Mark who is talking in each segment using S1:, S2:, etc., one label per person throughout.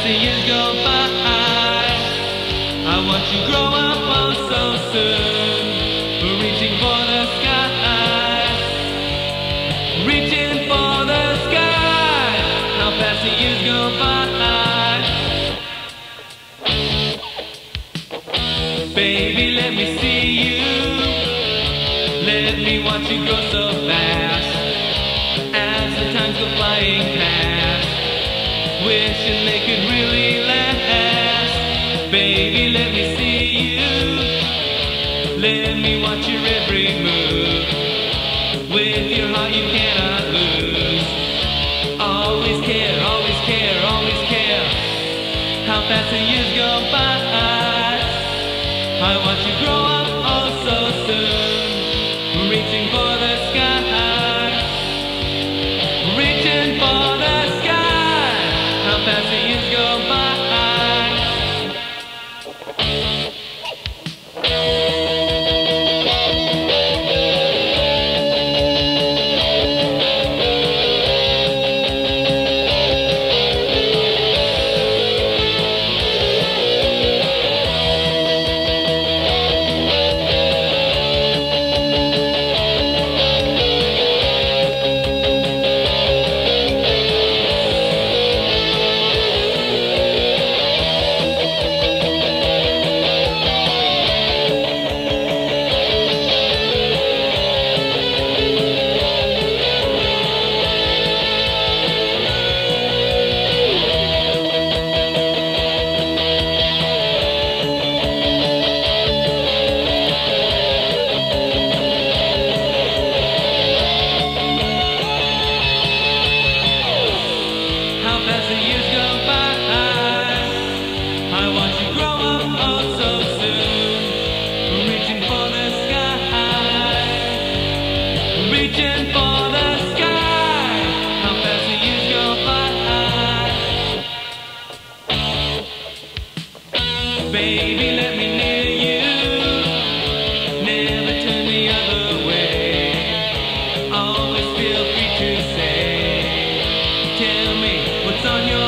S1: the years go by, I watch you grow up oh so soon. We're reaching for the sky, reaching for the sky. How fast the years go by. Baby, let me see you. Let me watch you grow so fast as the times go flying past, wishing they could really last. Baby, let me see you. Let me watch your every move. With your heart you cannot lose. Always care, always care, always care. How fast the years go by. I watch you grow up oh so soon. Reaching for the sky, reaching for the sky. How fast the years go by. How fast the years go by. I watch you grow up oh so soon. Reaching for the sky, reaching for the sky. How fast the years go by. Baby, let me near you. Never turn the other way. Always feel free to say, tell me what's on your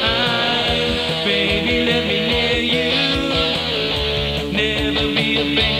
S1: mind. Baby, let me near you. Never be afraid.